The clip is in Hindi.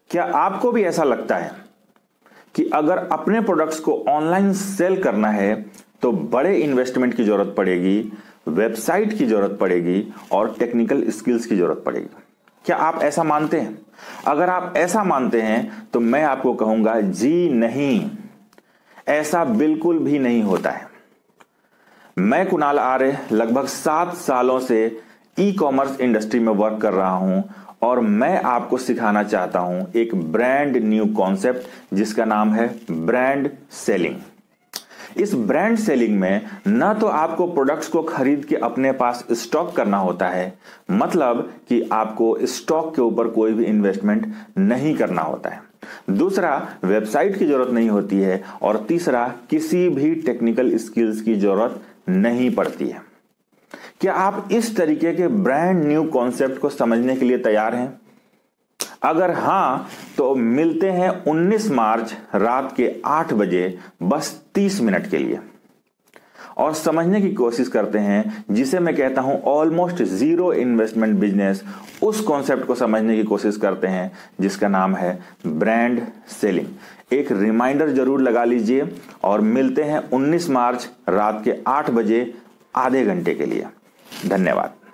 क्या आपको भी ऐसा लगता है कि अगर अपने प्रोडक्ट्स को ऑनलाइन सेल करना है तो बड़े इन्वेस्टमेंट की जरूरत पड़ेगी, वेबसाइट की जरूरत पड़ेगी और टेक्निकल स्किल्स की जरूरत पड़ेगी? क्या आप ऐसा मानते हैं? अगर आप ऐसा मानते हैं तो मैं आपको कहूंगा जी नहीं, ऐसा बिल्कुल भी नहीं होता है। मैं कुणाल आर्य लगभग 7 सालों से ई कॉमर्स इंडस्ट्री में वर्क कर रहा हूं और मैं आपको सिखाना चाहता हूं एक ब्रांड न्यू कॉन्सेप्ट जिसका नाम है ब्रांड सेलिंग। इस ब्रांड सेलिंग में न तो आपको प्रोडक्ट्स को खरीद के अपने पास स्टॉक करना होता है, मतलब कि आपको स्टॉक के ऊपर कोई भी इन्वेस्टमेंट नहीं करना होता है। दूसरा, वेबसाइट की जरूरत नहीं होती है और तीसरा, किसी भी टेक्निकल स्किल्स की जरूरत नहीं पड़ती है। क्या आप इस तरीके के ब्रांड न्यू कॉन्सेप्ट को समझने के लिए तैयार हैं? अगर हां तो मिलते हैं 19 मार्च रात के 8 बजे बस 30 मिनट के लिए और समझने की कोशिश करते हैं जिसे मैं कहता हूं ऑलमोस्ट जीरो इन्वेस्टमेंट बिजनेस। उस कॉन्सेप्ट को समझने की कोशिश करते हैं जिसका नाम है ब्रांड सेलिंग। एक रिमाइंडर जरूर लगा लीजिए और मिलते हैं 19 मार्च रात के 8 बजे आधे घंटे के लिए। धन्यवाद।